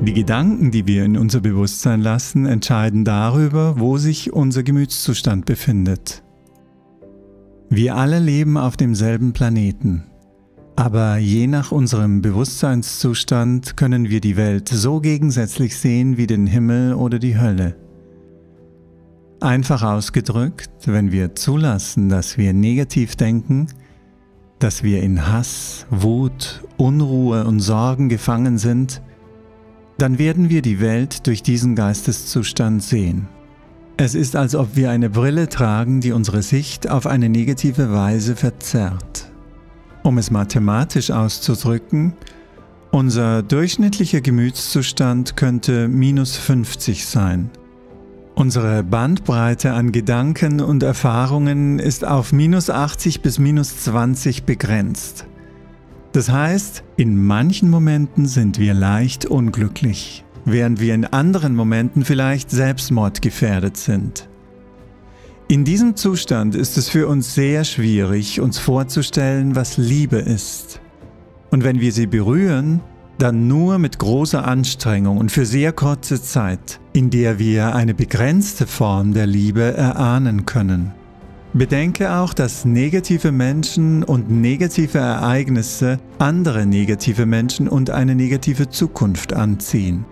Die Gedanken, die wir in unser Bewusstsein lassen, entscheiden darüber, wo sich unser Gemütszustand befindet. Wir alle leben auf demselben Planeten, aber je nach unserem Bewusstseinszustand können wir die Welt so gegensätzlich sehen wie den Himmel oder die Hölle. Einfach ausgedrückt, wenn wir zulassen, dass wir negativ denken, dass wir in Hass, Wut, Unruhe und Sorgen gefangen sind, dann werden wir die Welt durch diesen Geisteszustand sehen. Es ist, als ob wir eine Brille tragen, die unsere Sicht auf eine negative Weise verzerrt. Um es mathematisch auszudrücken, unser durchschnittlicher Gemütszustand könnte -50 sein. Unsere Bandbreite an Gedanken und Erfahrungen ist auf -80 bis -20 begrenzt. Das heißt, in manchen Momenten sind wir leicht unglücklich, während wir in anderen Momenten vielleicht selbstmordgefährdet sind. In diesem Zustand ist es für uns sehr schwierig, uns vorzustellen, was Liebe ist. Und wenn wir sie berühren, dann nur mit großer Anstrengung und für sehr kurze Zeit, in der wir eine begrenzte Form der Liebe erahnen können. Bedenke auch, dass negative Menschen und negative Ereignisse andere negative Menschen und eine negative Zukunft anziehen.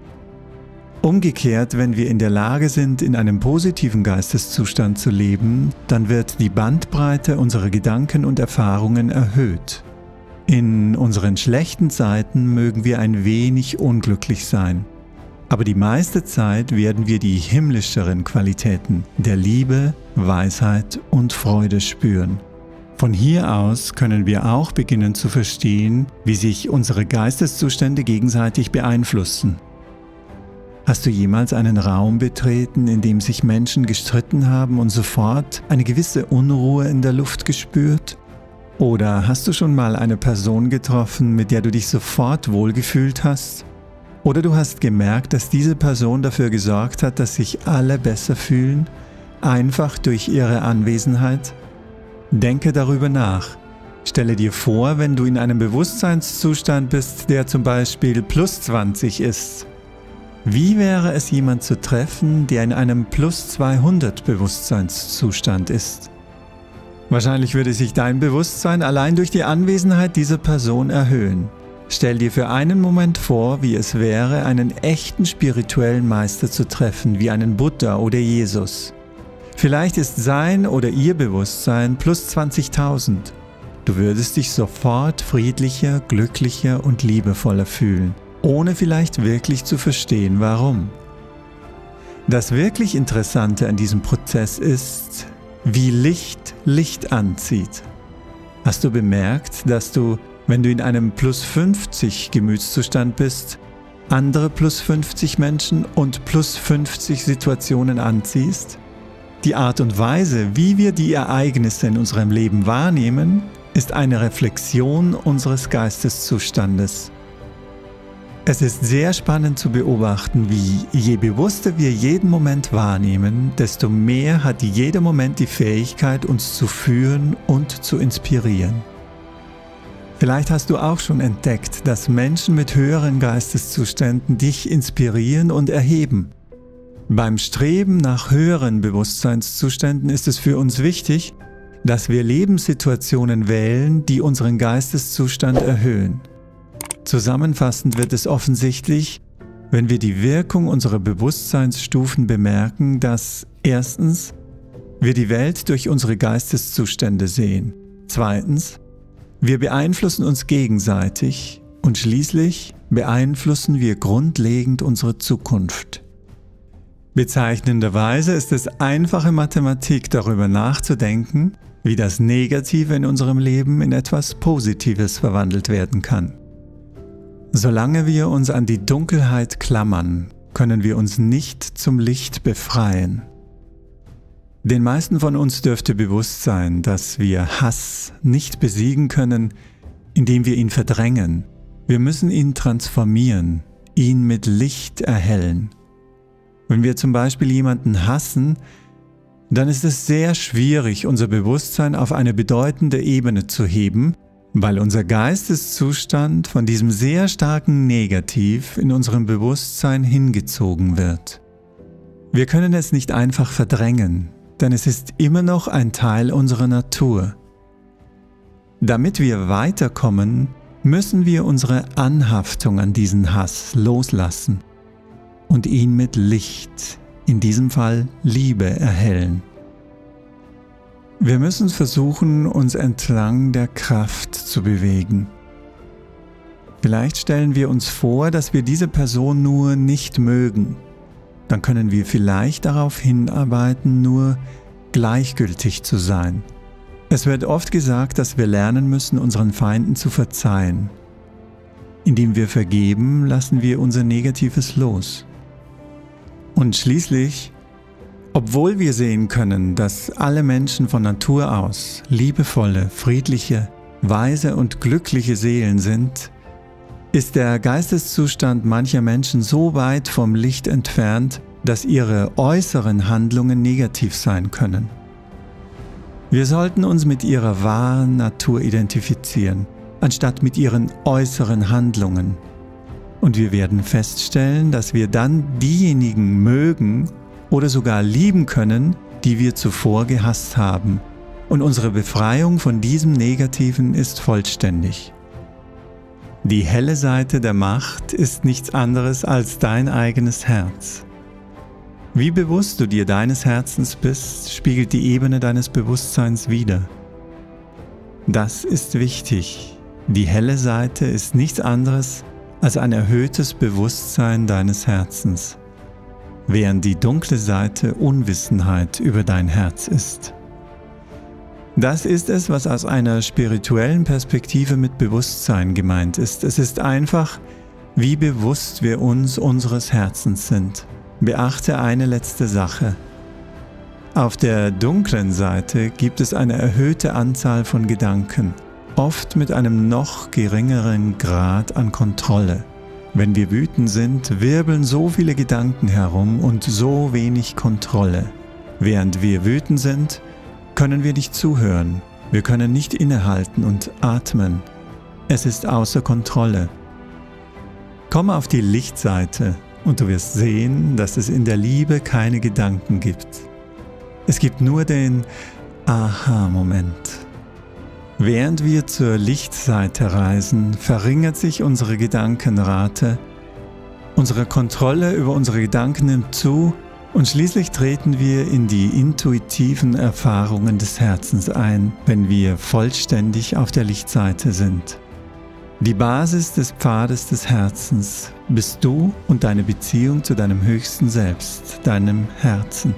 Umgekehrt, wenn wir in der Lage sind, in einem positiven Geisteszustand zu leben, dann wird die Bandbreite unserer Gedanken und Erfahrungen erhöht. In unseren schlechten Zeiten mögen wir ein wenig unglücklich sein, aber die meiste Zeit werden wir die himmlischeren Qualitäten der Liebe, Weisheit und Freude spüren. Von hier aus können wir auch beginnen zu verstehen, wie sich unsere Geisteszustände gegenseitig beeinflussen. Hast du jemals einen Raum betreten, in dem sich Menschen gestritten haben und sofort eine gewisse Unruhe in der Luft gespürt? Oder hast du schon mal eine Person getroffen, mit der du dich sofort wohlgefühlt hast? Oder du hast gemerkt, dass diese Person dafür gesorgt hat, dass sich alle besser fühlen, einfach durch ihre Anwesenheit? Denke darüber nach. Stelle dir vor, wenn du in einem Bewusstseinszustand bist, der zum Beispiel +20 ist. Wie wäre es, jemand zu treffen, der in einem +200 Bewusstseinszustand ist? Wahrscheinlich würde sich dein Bewusstsein allein durch die Anwesenheit dieser Person erhöhen. Stell dir für einen Moment vor, wie es wäre, einen echten spirituellen Meister zu treffen, wie einen Buddha oder Jesus. Vielleicht ist sein oder ihr Bewusstsein +20.000. Du würdest dich sofort friedlicher, glücklicher und liebevoller fühlen, ohne vielleicht wirklich zu verstehen, warum. Das wirklich Interessante an diesem Prozess ist, wie Licht Licht anzieht. Hast du bemerkt, dass du, wenn du in einem +50 Gemütszustand bist, andere +50 Menschen und +50 Situationen anziehst? Die Art und Weise, wie wir die Ereignisse in unserem Leben wahrnehmen, ist eine Reflexion unseres Geisteszustandes. Es ist sehr spannend zu beobachten, wie je bewusster wir jeden Moment wahrnehmen, desto mehr hat jeder Moment die Fähigkeit, uns zu führen und zu inspirieren. Vielleicht hast du auch schon entdeckt, dass Menschen mit höheren Geisteszuständen dich inspirieren und erheben. Beim Streben nach höheren Bewusstseinszuständen ist es für uns wichtig, dass wir Lebenssituationen wählen, die unseren Geisteszustand erhöhen. Zusammenfassend wird es offensichtlich, wenn wir die Wirkung unserer Bewusstseinsstufen bemerken, dass erstens wir die Welt durch unsere Geisteszustände sehen, zweitens wir beeinflussen uns gegenseitig und schließlich beeinflussen wir grundlegend unsere Zukunft. Bezeichnenderweise ist es einfache Mathematik, darüber nachzudenken, wie das Negative in unserem Leben in etwas Positives verwandelt werden kann. Solange wir uns an die Dunkelheit klammern, können wir uns nicht zum Licht befreien. Den meisten von uns dürfte bewusst sein, dass wir Hass nicht besiegen können, indem wir ihn verdrängen. Wir müssen ihn transformieren, ihn mit Licht erhellen. Wenn wir zum Beispiel jemanden hassen, dann ist es sehr schwierig, unser Bewusstsein auf eine bedeutende Ebene zu heben, weil unser Geisteszustand von diesem sehr starken Negativ in unserem Bewusstsein hingezogen wird. Wir können es nicht einfach verdrängen, denn es ist immer noch ein Teil unserer Natur. Damit wir weiterkommen, müssen wir unsere Anhaftung an diesen Hass loslassen und ihn mit Licht, in diesem Fall Liebe, erhellen. Wir müssen versuchen, uns entlang der Kraft zu bewegen. Vielleicht stellen wir uns vor, dass wir diese Person nur nicht mögen. Dann können wir vielleicht darauf hinarbeiten, nur gleichgültig zu sein. Es wird oft gesagt, dass wir lernen müssen, unseren Feinden zu verzeihen. Indem wir vergeben, lassen wir unser Negatives los. Und schließlich, obwohl wir sehen können, dass alle Menschen von Natur aus liebevolle, friedliche, weise und glückliche Seelen sind, ist der Geisteszustand mancher Menschen so weit vom Licht entfernt, dass ihre äußeren Handlungen negativ sein können. Wir sollten uns mit ihrer wahren Natur identifizieren, anstatt mit ihren äußeren Handlungen. Und wir werden feststellen, dass wir dann diejenigen mögen oder sogar lieben können, die wir zuvor gehasst haben. Und unsere Befreiung von diesem Negativen ist vollständig. Die helle Seite der Macht ist nichts anderes als dein eigenes Herz. Wie bewusst du dir deines Herzens bist, spiegelt die Ebene deines Bewusstseins wider. Das ist wichtig. Die helle Seite ist nichts anderes als ein erhöhtes Bewusstsein deines Herzens, während die dunkle Seite Unwissenheit über dein Herz ist. Das ist es, was aus einer spirituellen Perspektive mit Bewusstsein gemeint ist. Es ist einfach, wie bewusst wir uns unseres Herzens sind. Beachte eine letzte Sache. Auf der dunklen Seite gibt es eine erhöhte Anzahl von Gedanken, oft mit einem noch geringeren Grad an Kontrolle. Wenn wir wütend sind, wirbeln so viele Gedanken herum und so wenig Kontrolle. Während wir wütend sind, können wir nicht zuhören. Wir können nicht innehalten und atmen. Es ist außer Kontrolle. Komm auf die Lichtseite und du wirst sehen, dass es in der Liebe keine Gedanken gibt. Es gibt nur den Aha-Moment. Während wir zur Lichtseite reisen, verringert sich unsere Gedankenrate, unsere Kontrolle über unsere Gedanken nimmt zu und schließlich treten wir in die intuitiven Erfahrungen des Herzens ein, wenn wir vollständig auf der Lichtseite sind. Die Basis des Pfades des Herzens bist du und deine Beziehung zu deinem höchsten Selbst, deinem Herzen.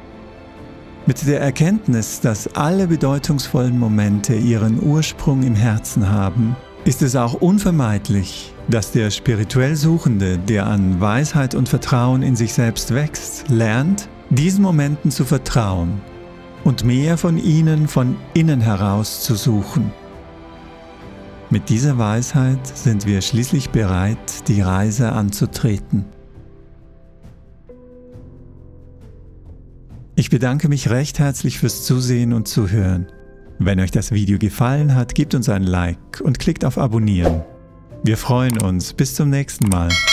Mit der Erkenntnis, dass alle bedeutungsvollen Momente ihren Ursprung im Herzen haben, ist es auch unvermeidlich, dass der spirituell Suchende, der an Weisheit und Vertrauen in sich selbst wächst, lernt, diesen Momenten zu vertrauen und mehr von ihnen von innen heraus zu suchen. Mit dieser Weisheit sind wir schließlich bereit, die Reise anzutreten. Ich bedanke mich recht herzlich fürs Zusehen und Zuhören. Wenn euch das Video gefallen hat, gebt uns ein Like und klickt auf Abonnieren. Wir freuen uns. Bis zum nächsten Mal.